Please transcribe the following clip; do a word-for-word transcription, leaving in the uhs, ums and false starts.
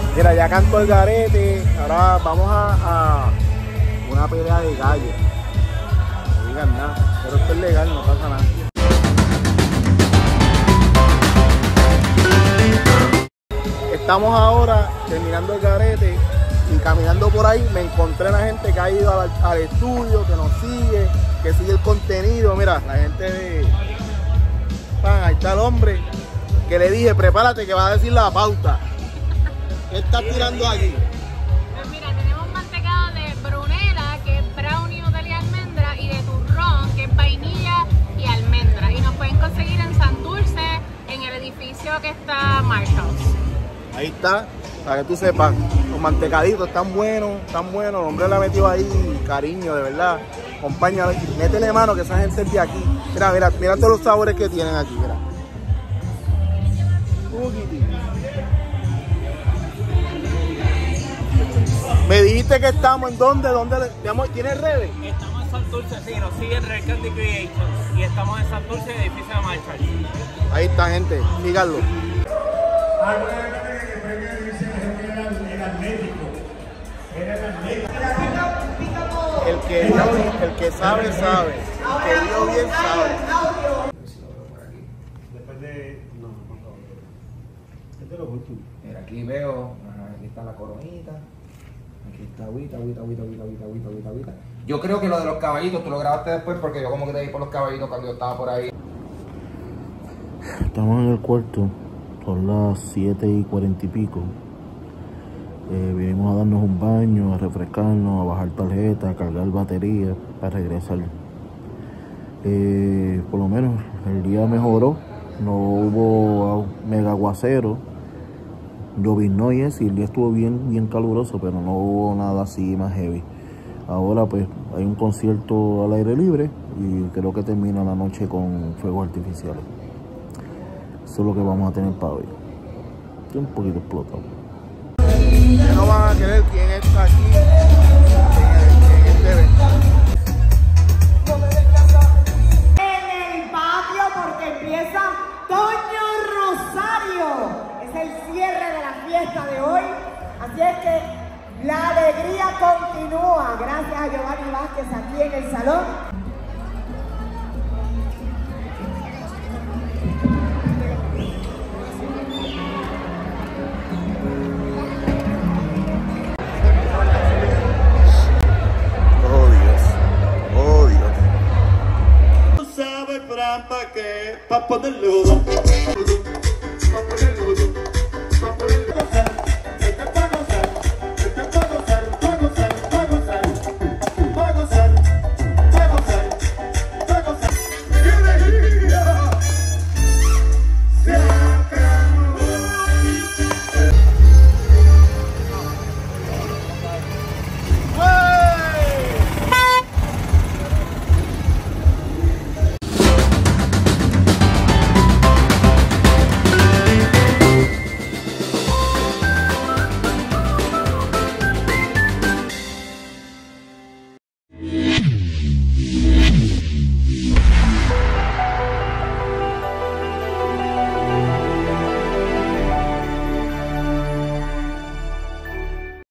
Mira, ya cantó el garete. Ahora vamos a, a una pelea de gallo. No digan nada, pero esto es legal, no pasa nada. Estamos ahora terminando el garete y caminando por ahí me encontré a la gente que ha ido al, al estudio, que nos sigue, que sigue el contenido. Mira, la gente de... Pan, ahí está el hombre que le dije, prepárate que va a decir la pauta. ¿Qué estás tirando aquí? Pues mira, tenemos mantecado de brunela, que es brownie, Nutella y almendra, y de turrón, que es vainilla y almendra. Y nos pueden conseguir en Santurce, en el edificio que está Marshalls. Ahí está, para que tú sepas, los mantecaditos están buenos, están buenos. El hombre le ha metido ahí cariño, de verdad. Acompáñale, métele mano que esa gente es de aquí. Mira, mira, mira todos los sabores que tienen aquí, mira. Me dijiste que estamos en dónde, dónde, ¿tienes redes? Estamos en Santurce, sí, nos siguen Red Candy Creations y estamos en Santurce, edificio de Marshall. Ahí está, gente, síganlo. El que, el que sabe, sabe. El que vio bien, sabe. Después de... No, por favor. Este lo último. Mira, aquí veo, ajá, aquí está la coronita. Aquí está agüita, agüita, agüita, agüita, agüita, agüita, agüita, agüita. Yo creo que lo de los caballitos, tú lo grabaste después porque yo como que te vi por los caballitos cuando yo estaba por ahí. Estamos en el cuarto, son las siete y cuarenta y pico. Eh, vinimos a darnos un baño, a refrescarnos, a bajar tarjeta, a cargar batería para regresar. Eh, por lo menos el día mejoró, no hubo mega aguacero, lloviznó y eso, y el día estuvo bien, bien caluroso, pero no hubo nada así más heavy. Ahora pues hay un concierto al aire libre y creo que termina la noche con fuegos artificiales. Eso es lo que vamos a tener para hoy. Estoy un poquito explotado. Ya no van a querer quién está aquí en este evento. En el patio porque empieza Toño Rosario. Es el cierre de la fiesta de hoy. Así es que la alegría continúa. Gracias a Giovanni Vázquez aquí en el salón. ¿Para qué? Pa' ponerlo.